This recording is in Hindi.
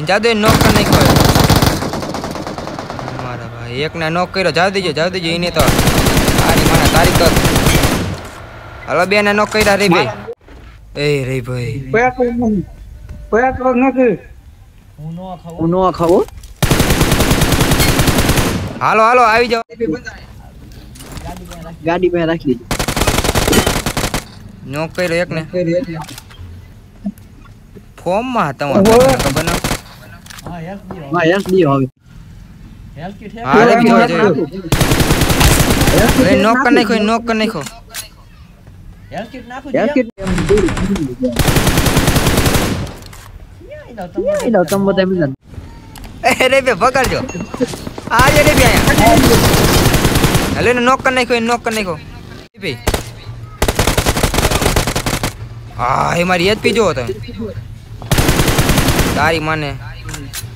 जादू नॉक कर नहीं खोए मारा भाई एक ने नॉक करो जाओ दीजिए इन्हें तो तारी माना तारी कर हलो बे ने नॉक करा रे भाई ए रे भाई कोया तो નથી હું નો ખાવો हालो हालो આવી जाओ गाड़ी पे रख ली नॉक करो एक ने फॉर्म में તમારે ખબર ના हां यस दियो હવે हेल्थ किट है अरे जो अरे नॉक कर नहीं खो हेल्थ किट ना खो यस किट ये तुम बता मिलन अरे बे पकड़ जो आ जा रे बे आया हेलो नॉक कर नहीं खो बे आ ये मारी एचपी जो होता है तारी माने